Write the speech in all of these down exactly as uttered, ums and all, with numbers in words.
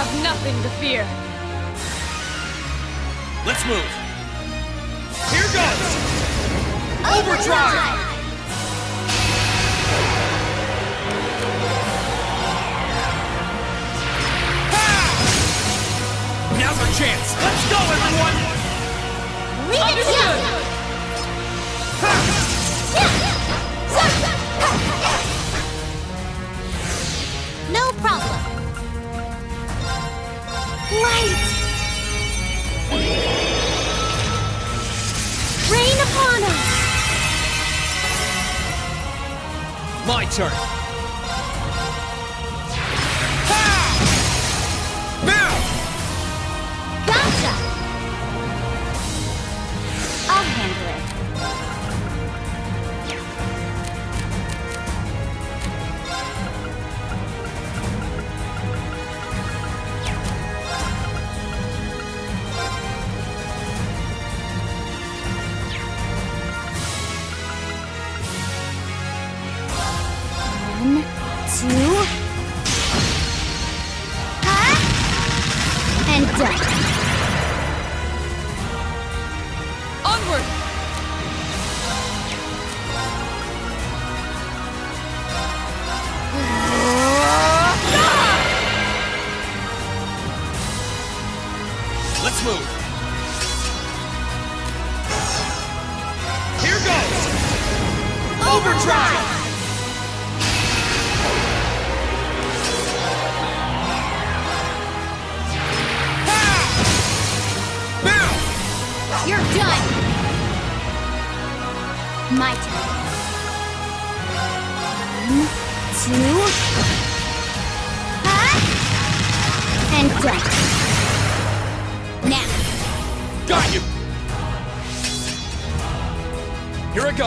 have nothing to fear. Let's move. Here goes! Overdrive! Now's our chance! Let's go, everyone! Understood! No problem. Light! Rain upon us! My turn! Gotcha! I'll handle it. One, two... Huh? And done. Onward! Let's move. Here goes! Overdrive! You're done! My turn. One, two... Huh? And done. Now. Got you! Here I go!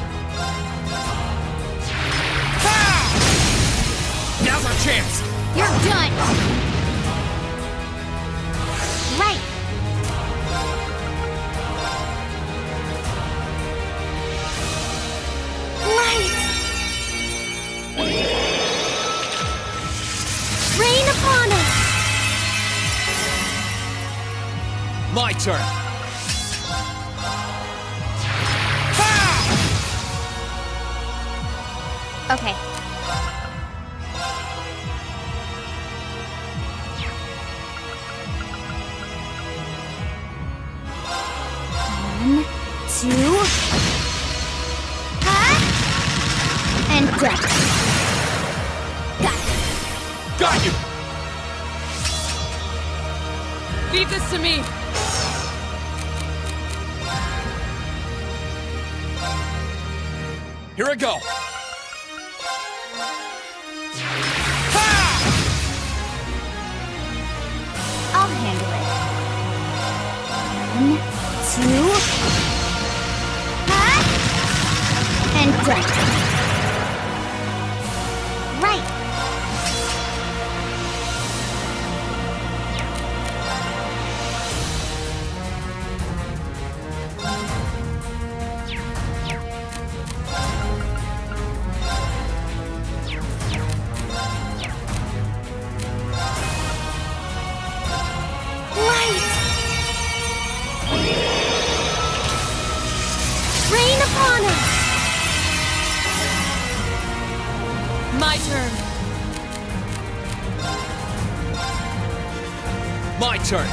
Now's our chance! You're done! Right! Light! Rain upon us! My turn! Okay. One, two... Huh? And done. Got it. Got you! Leave this to me. Here I go! I'll handle it. One, two... Huh? And done. Right. Light! Rain upon us! My turn. My turn!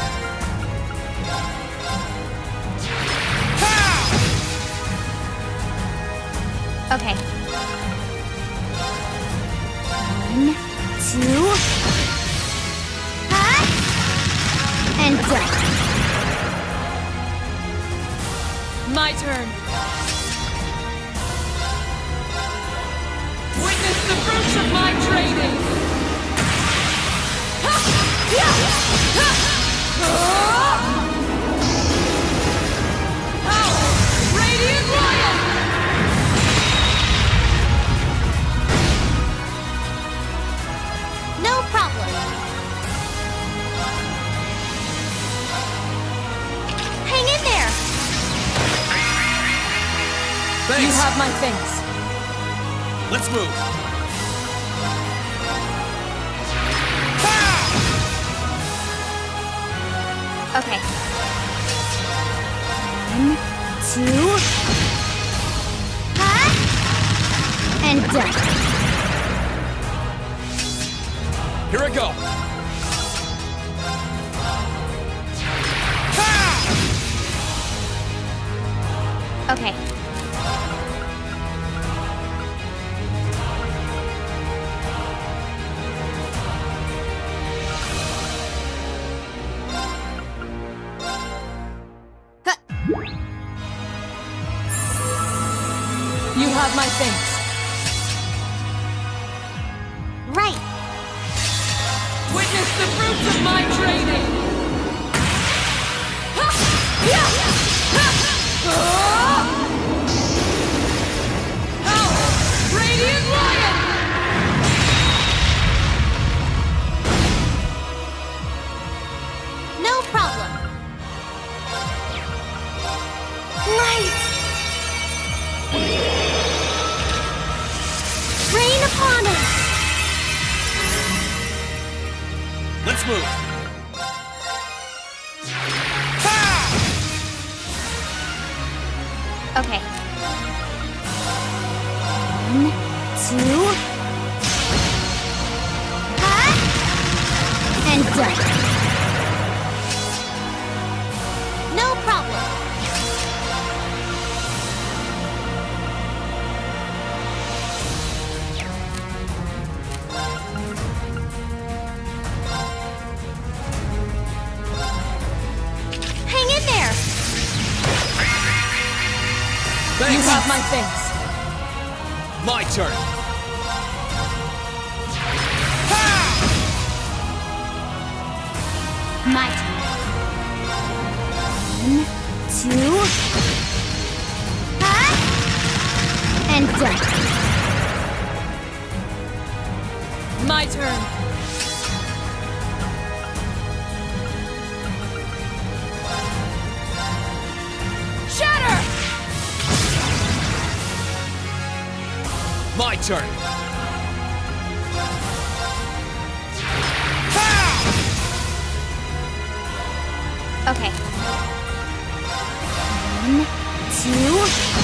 Okay. One, two... Huh? And done. My turn. Witness the fruits of my training. Ha! Yeah! Ha! Ah! Power! Radiant Lion! No problem. Hang in there. Thanks! You have my thanks. Let's move! Okay. One, two. Huh? And done. Here I go. Okay. Huh. You have my thanks. Right. Witness the fruits of my training. Ha! Yeah! Ha! Ah! Power! Radiant Lion! No problem. Right. Rain upon us. Let's move. Okay. One, two. Huh? And done. No problem. Hang in there. You Thanks. have my thanks. My turn. My turn. One, two. Huh? And done. My turn. Shatter! My turn. Okay. One, two.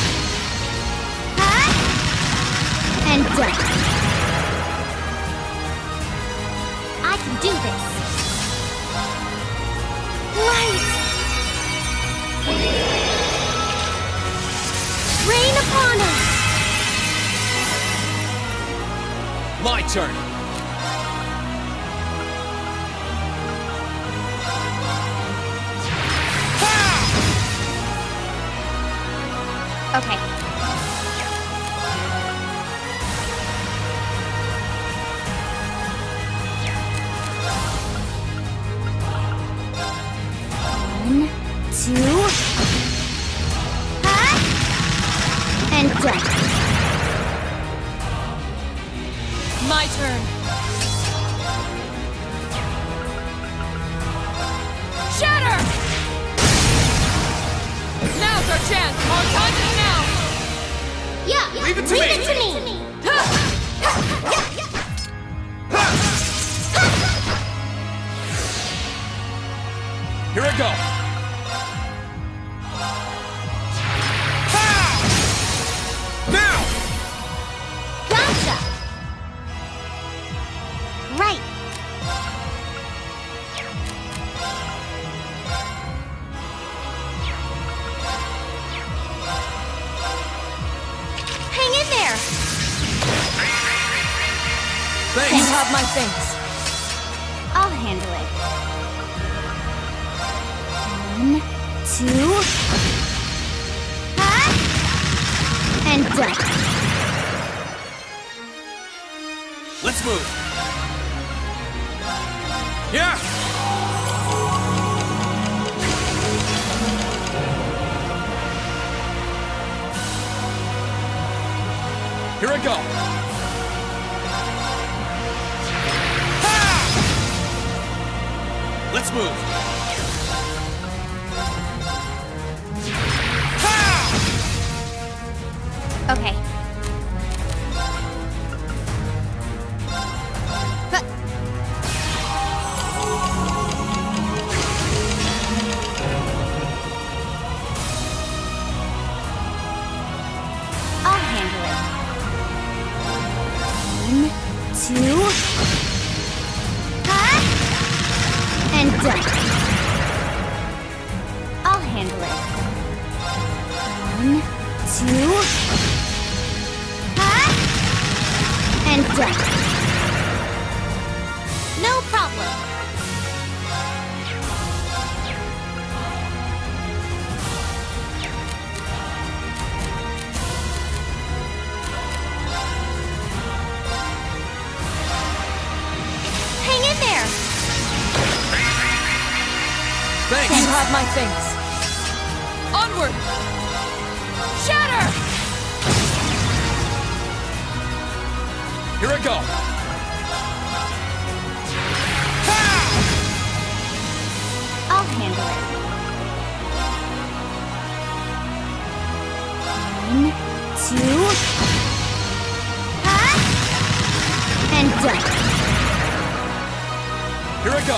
Huh? And done. I can do this. Right. Rain upon us. My turn. Okay. One, two. Huh? And done. My turn. Shatter! Now's our chance. Our time is now. Yeah, Leave it to leave me. it to me. Here I go. Now! Gotcha. Right. Hang in there. Thanks. You have my thanks. I'll handle it. One, two. Huh? And done. Let's move. Yeah! Here I go. Let's move. Okay. Huh. two, huh? And done. I'll handle it. One, two, huh? And done. No problem. Hang in there. Thanks. You have my thanks. Onward! Shatter! Here I go. I'll handle it. One, two, huh? And done. Here I go.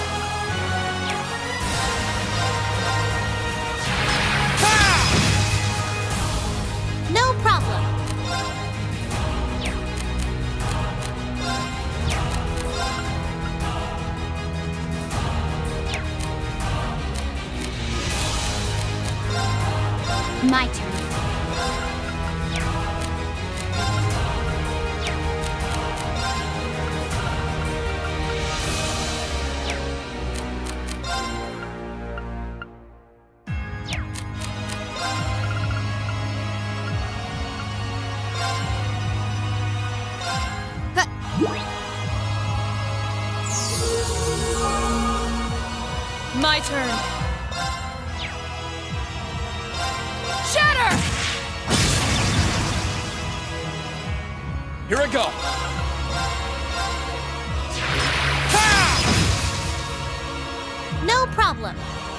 No problem. My turn. My turn. Shatter! Here I go. No problem.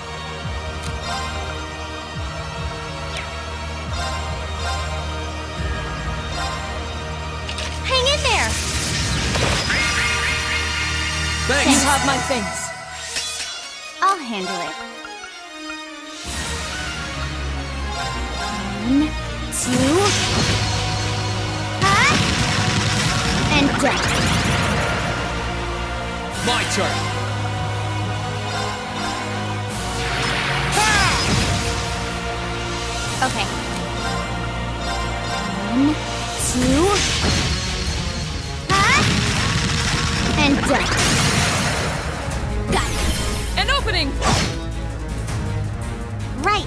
Hang in there. Thanks. You have my thanks. I'll handle it. One, two, huh? And done. My turn. Okay. One, two, huh? And done. Got it. An opening! Right.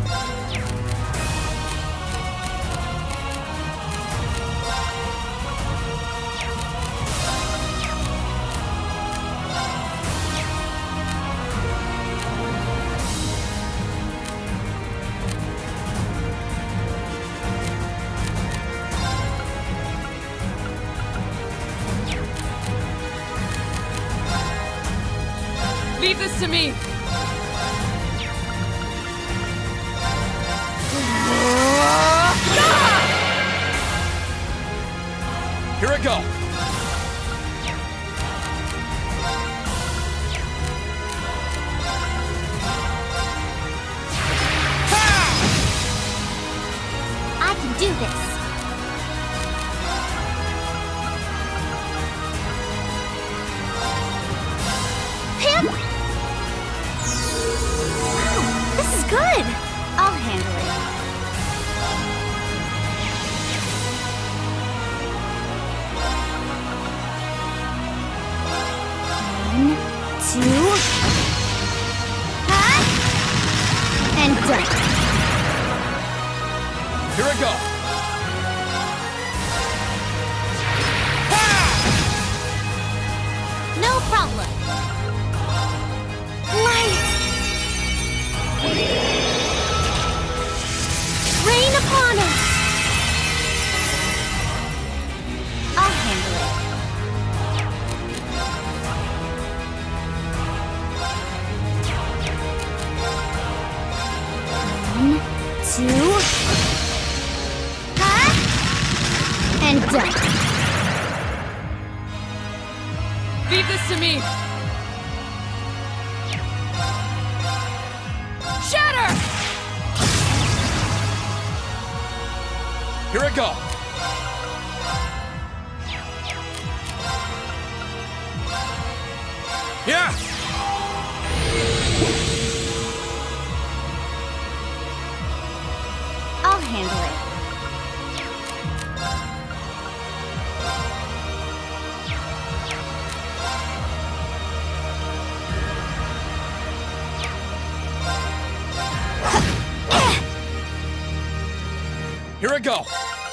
Leave this to me! Here I go. I can do this. Pip! Wow, this is good. I'll handle it. One, two, huh? And done. Here I go. No problem. Light! Rain upon us! I'll handle it. One, two, huh? And done. Leave this to me! Shatter! Here I go. Yeah! I'll handle it. Here I go!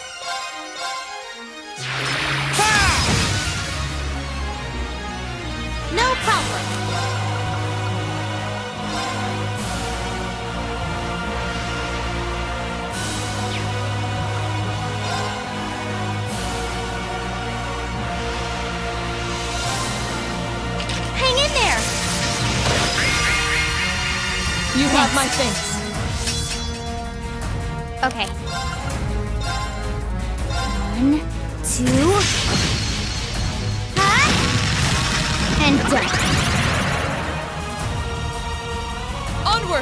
No problem. Hang in there. You have my thanks. Okay. One, two, huh? And done. Onward!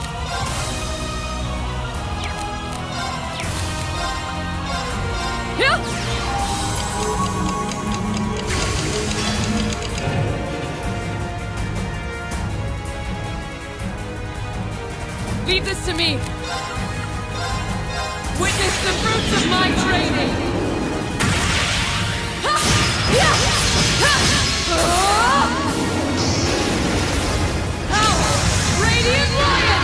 Yeah! Leave this to me. Witness the fruits of my training. Power! Radiant Lion!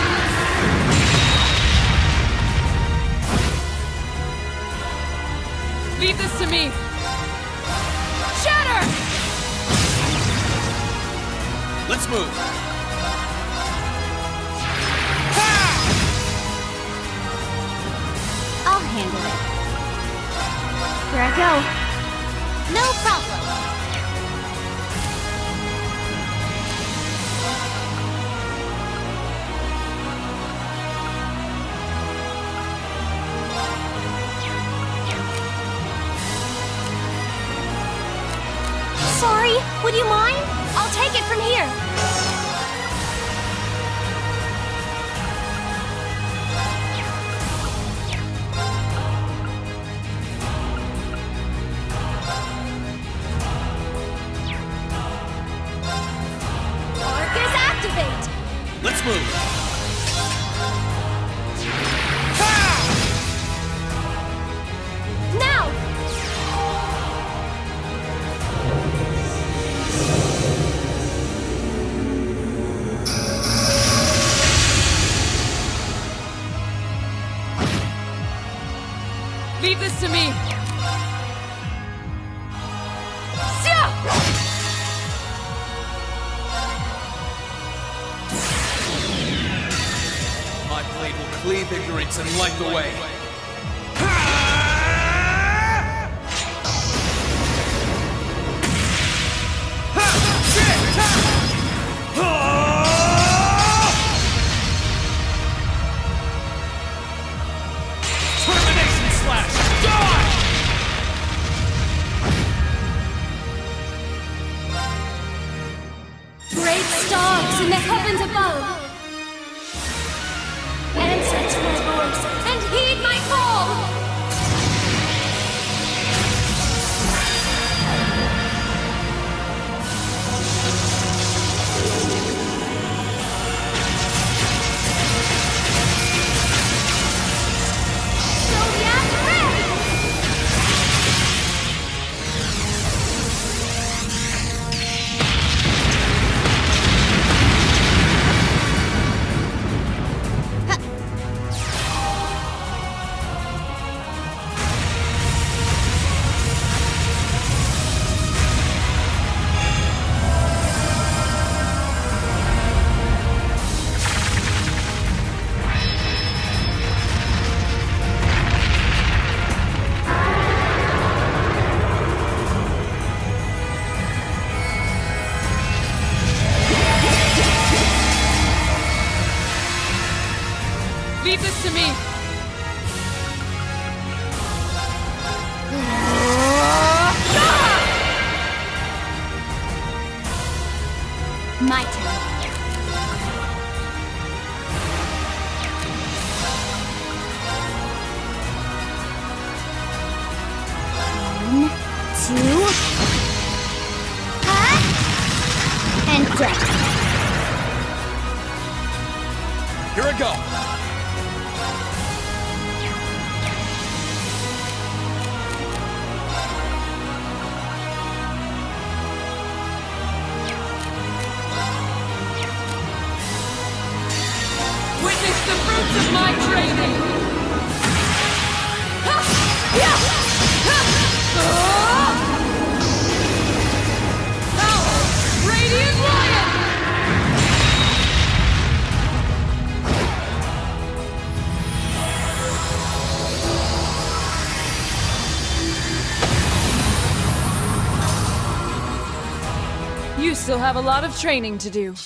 Leave this to me. Shatter! Let's move. I'll handle it. Here I go. No problem. Sorry, would you mind? I'll take it from here. Arcus activate! Let's move. Now! Leave this to me. Sia! My blade will cleave ignorance and light the way. Termination Slash! Die! Great stars in the heavens above! Answer to my voice and heed my call! Zodiac ready! Leave this to me. My turn. One, two, huh? And death. Here I go. Witness the fruits of my training! Ha! Yeah! Ha! Ah! Power! Radiant Lion! You still have a lot of training to do.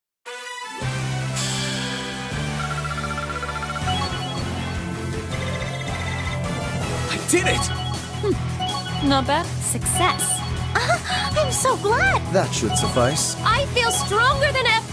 Did it! Not bad. Success. Uh, I'm so glad. That should suffice. I feel stronger than ever.